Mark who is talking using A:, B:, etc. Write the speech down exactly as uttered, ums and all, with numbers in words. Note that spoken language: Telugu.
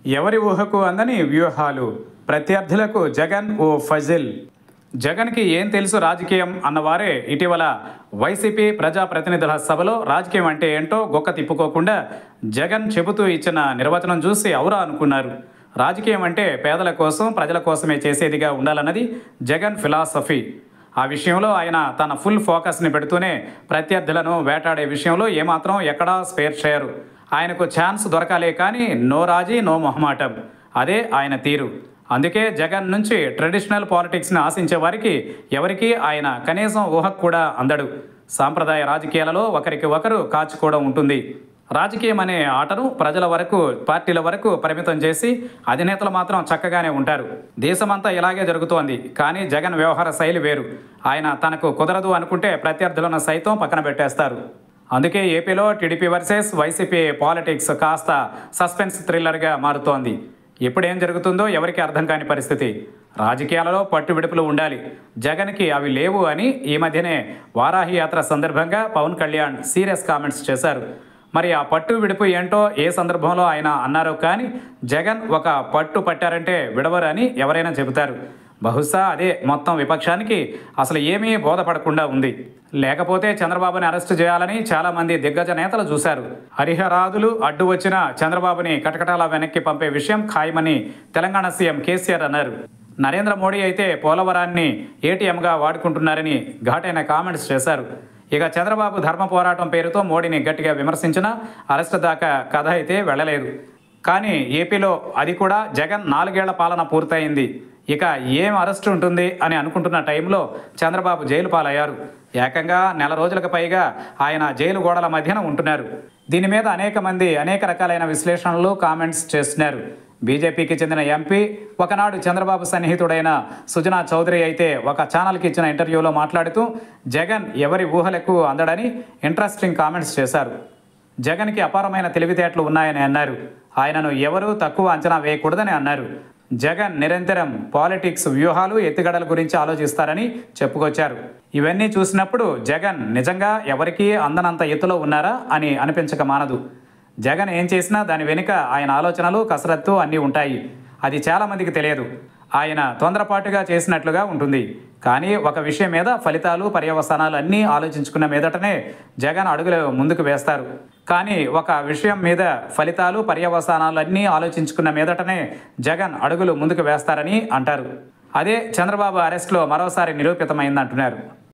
A: ఎవరి ఊహకు అందని వ్యూహాలు. ప్రత్యర్థులకు జగన్ ఓ ఫజిల్. జగన్కి ఏం తెలుసు రాజకీయం అన్నవారే ఇటీవల వైసీపీ ప్రజాప్రతినిధుల సభలో రాజకీయం అంటే ఏంటో గొక్క తిప్పుకోకుండా జగన్ చెబుతూ ఇచ్చిన నిర్వచనం చూసి ఔరా అనుకున్నారు. రాజకీయం అంటే పేదల కోసం ప్రజల కోసమే చేసేదిగా ఉండాలన్నది జగన్ ఫిలాసఫీ. ఆ విషయంలో ఆయన తన ఫుల్ ఫోకస్ని పెడుతూనే ప్రత్యర్థులను వేటాడే విషయంలో ఏమాత్రం ఎక్కడా స్పేర్ చేయరు. ఆయనకు ఛాన్స్ దొరకాలే కానీ నో రాజీ నో మొహమాటం. అదే ఆయన తీరు. అందుకే జగన్ నుంచి ట్రెడిషనల్ పాలిటిక్స్ని ఆశించే వారికి ఎవరికీ ఆయన కనీసం ఊహకు కూడా అందడు. సాంప్రదాయ రాజకీయాలలో ఒకరికి ఒకరు కాచుకోవడం ఉంటుంది. రాజకీయం అనే ఆటను ప్రజల వరకు పార్టీల వరకు పరిమితం చేసి అధినేతలు మాత్రం చక్కగానే ఉంటారు. దేశమంతా ఇలాగే జరుగుతోంది. కానీ జగన్ వ్యవహార శైలి వేరు. ఆయన తనకు కుదరదు అనుకుంటే ప్రత్యర్థులను సైతం పక్కన పెట్టేస్తారు. అందుకే ఏపీలో టీడీపీ వర్సెస్ వైసీపీ పాలిటిక్స్ కాస్త సస్పెన్స్ థ్రిల్లర్గా మారుతోంది. ఎప్పుడేం జరుగుతుందో ఎవరికి అర్థం కాని పరిస్థితి. రాజకీయాలలో పట్టు విడుపులు ఉండాలి. జగన్కి అవి లేవు అని ఈ మధ్యనే వారాహి యాత్ర సందర్భంగా పవన్ కళ్యాణ్ సీరియస్ కామెంట్స్ చేశారు. మరి ఆ పట్టు విడుపు ఏంటో ఏ సందర్భంలో ఆయన అన్నారో కానీ జగన్ ఒక పట్టు పట్టారంటే విడవరు అని ఎవరైనా చెబుతారు. బహుశా అదే మొత్తం విపక్షానికి అసలు ఏమీ బోధపడకుండా ఉంది. లేకపోతే చంద్రబాబుని అరెస్టు చేయాలని చాలామంది దిగ్గజ నేతలు చూశారు. హరిహరాదులు అడ్డు వచ్చిన చంద్రబాబుని కటకటాల వెనక్కి పంపే విషయం ఖాయమని తెలంగాణ సీఎం కేసీఆర్ అన్నారు. నరేంద్ర మోడీ అయితే పోలవరాన్ని ఏటీఎంగా వాడుకుంటున్నారని ఘాటైన కామెంట్స్ చేశారు. ఇక చంద్రబాబు ధర్మ పోరాటం పేరుతో మోడీని గట్టిగా విమర్శించిన అరెస్టు దాకా కథ అయితే వెళ్ళలేదు. కానీ ఏపీలో అది కూడా జగన్ నాలుగేళ్ల పాలన పూర్తయింది. ఇక ఏం అరెస్టు ఉంటుంది అని అనుకుంటున్న టైంలో చంద్రబాబు జైలు పాలయ్యారు. ఏకంగా నెల రోజులకు పైగా ఆయన జైలు గోడల మధ్యన ఉంటున్నారు. దీని మీద అనేక మంది అనేక రకాలైన విశ్లేషణలు కామెంట్స్ చేస్తున్నారు. బీజేపీకి చెందిన ఎంపీ, ఒకనాడు చంద్రబాబు సన్నిహితుడైన సుజనా చౌదరి అయితే ఒక ఛానల్కి ఇచ్చిన ఇంటర్వ్యూలో మాట్లాడుతూ జగన్ ఎవరి ఊహలకు అందడని ఇంట్రెస్టింగ్ కామెంట్స్ చేశారు. జగన్కి అపారమైన తెలివితేటలు ఉన్నాయని అన్నారు. ఆయనను ఎవరూ తక్కువ అంచనా వేయకూడదని అన్నారు. జగన్ నిరంతరం పాలిటిక్స్ వ్యూహాలు ఎత్తుగడల గురించి ఆలోచిస్తారని చెప్పుకొచ్చారు. ఇవన్నీ చూసినప్పుడు జగన్ నిజంగా ఎవరికీ అందనంత ఎత్తులో ఉన్నారా అని అనిపించక మానదు. జగన్ ఏం చేసినా దాని వెనుక ఆయన ఆలోచనలు కసరత్తు అన్నీ ఉంటాయి. అది చాలామందికి తెలియదు. ఆయన తొందరపాటుగా చేసినట్లుగా ఉంటుంది. కానీ ఒక విషయం మీద ఫలితాలు పర్యవసానాలు అన్నీ ఆలోచించుకున్న మీదటనే జగన్ అడుగులు ముందుకు వేస్తారు. కానీ ఒక విషయం మీద ఫలితాలు పర్యవసానాలు అన్నీ ఆలోచించుకున్న మీదటనే జగన్ అడుగులు ముందుకు వేస్తారని అంటారు. అదే చంద్రబాబు అరెస్టులో మరోసారి నిరూపితమైందంటున్నారు.